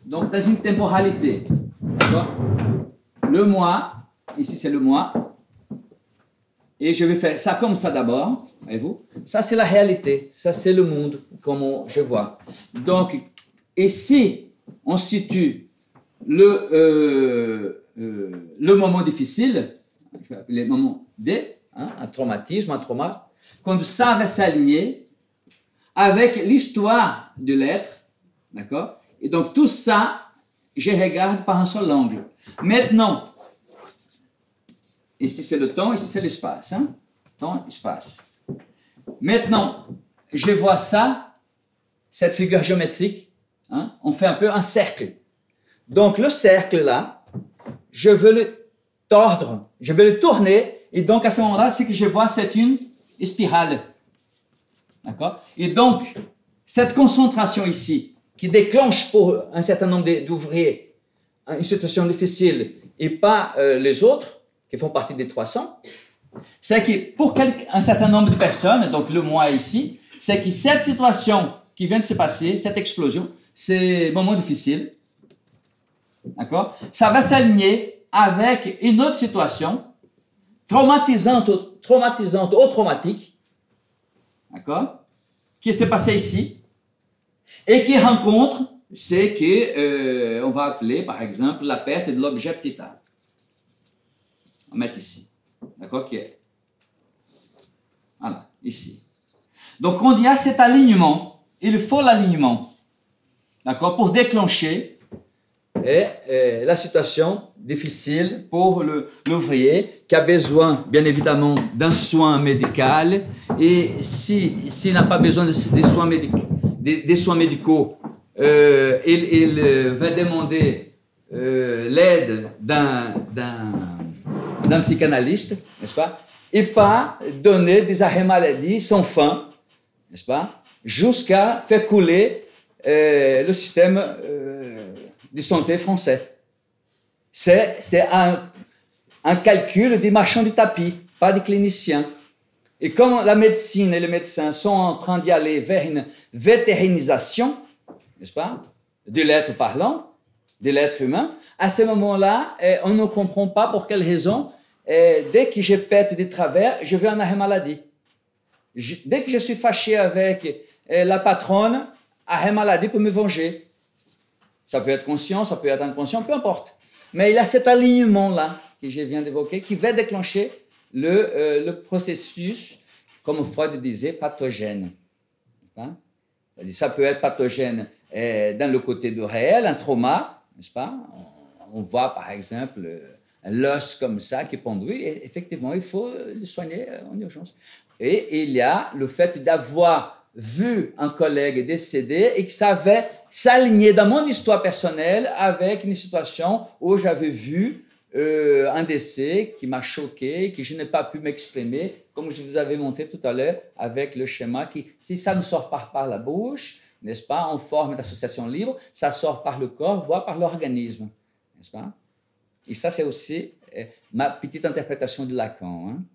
donc dans une temporalité. D'accord? Le moi, ici c'est le moi. Et je vais faire ça comme ça d'abord, voyez-vous. Ça c'est la réalité, ça c'est le monde, comme je vois. Donc, ici, on situe le moment difficile, je vais appeler le moment D, hein, un traumatisme, un trauma, quand ça va s'aligner avec l'histoire de l'être, d'accord? Et donc tout ça, je regarde par un seul angle. Maintenant, ici c'est le temps, ici c'est l'espace, hein? Temps, espace. Maintenant, je vois ça, cette figure géométrique, hein? On fait un peu un cercle. Donc le cercle là, je veux le tordre, je veux le tourner, et donc à ce moment-là, ce que je vois, c'est une spirale. D'accord? Et donc, cette concentration ici, qui déclenche pour un certain nombre d'ouvriers une situation difficile, et pas les autres, qui font partie des 300, c'est que pour un certain nombre de personnes, donc le moi ici, c'est que cette situation qui vient de se passer, cette explosion, ces moments difficiles, d'accord, ça va s'aligner avec une autre situation traumatisante ou traumatique, d'accord, qui s'est passée ici, et qui rencontre ce que on va appeler, par exemple, la perte de l'objet petit a. On va mettre ici, d'accord, qui est, voilà, ici. Donc, on y a cet alignement, il faut l'alignement, d'accord, pour déclencher la situation difficile pour l'ouvrier qui a besoin, bien évidemment, d'un soin médical, et s'il n'a pas besoin des soins médicaux, il va demander l'aide d'un psychanalyste, n'est-ce pas, et pas donner des arrêts maladie sans fin, n'est-ce pas, jusqu'à faire couler le système de santé français. C'est un calcul des marchands du tapis, pas des cliniciens. Et comme la médecine et les médecins sont en train d'y aller vers une vétérinisation, n'est-ce pas, de l'être parlant, de l'être humain, à ce moment-là, on ne comprend pas pour quelle raison, dès que je pète des travers, je veux un arrêt maladie. Dès que je suis fâché avec la patronne, arrêt maladie pour me venger. Ça peut être conscient, ça peut être inconscient, peu importe. Mais il y a cet alignement-là que je viens d'évoquer qui va déclencher le processus, comme Freud disait, pathogène. Hein? Ça peut être pathogène dans le côté du réel, un trauma, n'est-ce pas? On voit par exemple l'os comme ça qui est pendu, et effectivement, il faut le soigner en urgence. Et il y a le fait d'avoir vu un collègue décédé et que ça avait s'aligné dans mon histoire personnelle avec une situation où j'avais vu un décès qui m'a choqué, que je n'ai pas pu m'exprimer, comme je vous avais montré tout à l'heure avec le schéma qui, si ça ne sort pas par la bouche, n'est-ce pas, en forme d'association libre, ça sort par le corps, voire par l'organisme, n'est-ce pas? Et ça, c'est aussi ma petite interprétation de Lacan, hein?